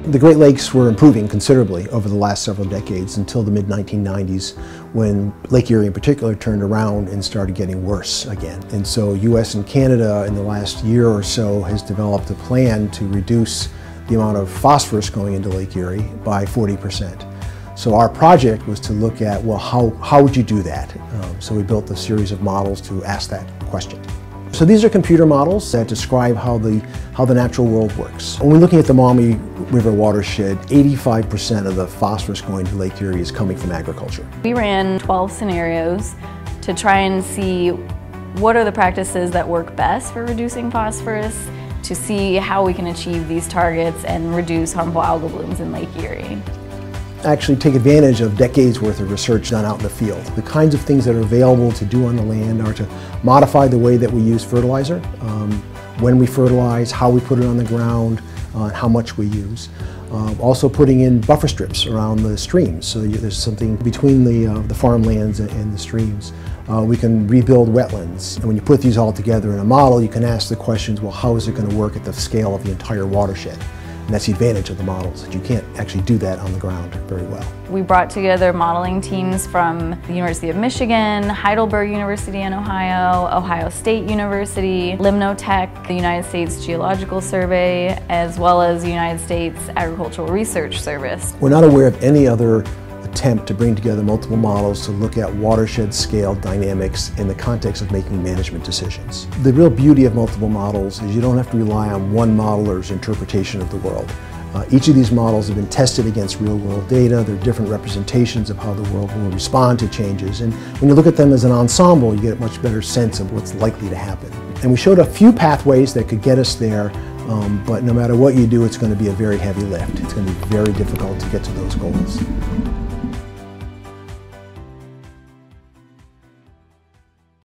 The Great Lakes were improving considerably over the last several decades until the mid-1990s, when Lake Erie in particular turned around and started getting worse again. And so US and Canada in the last year or so has developed a plan to reduce the amount of phosphorus going into Lake Erie by 40%. So our project was to look at, well, how would you do that? So we built a series of models to ask that question. So these are computer models that describe how the natural world works. When we're looking at the Maumee River watershed, 85% of the phosphorus going to Lake Erie is coming from agriculture. We ran 12 scenarios to try and see what are the practices that work best for reducing phosphorus, to see how we can achieve these targets and reduce harmful algal blooms in Lake Erie. Actually take advantage of decades worth of research done out in the field. The kinds of things that are available to do on the land are to modify the way that we use fertilizer, when we fertilize, how we put it on the ground, how much we use. Also putting in buffer strips around the streams, so there's something between the farmlands and the streams. We can rebuild wetlands. And when you put these all together in a model, you can ask the questions, well, how is it going to work at the scale of the entire watershed? And that's the advantage of the models, that you can't actually do that on the ground very well. We brought together modeling teams from the University of Michigan, Heidelberg University in Ohio, Ohio State University, Limnotech, the United States Geological Survey, as well as the United States Agricultural Research Service. We're not aware of any other attempt to bring together multiple models to look at watershed scale dynamics in the context of making management decisions. The real beauty of multiple models is you don't have to rely on one modeler's interpretation of the world. Each of these models have been tested against real world data. They're different representations of how the world will respond to changes. And when you look at them as an ensemble, you get a much better sense of what's likely to happen. And we showed a few pathways that could get us there, but no matter what you do, it's going to be a very heavy lift. It's going to be very difficult to get to those goals.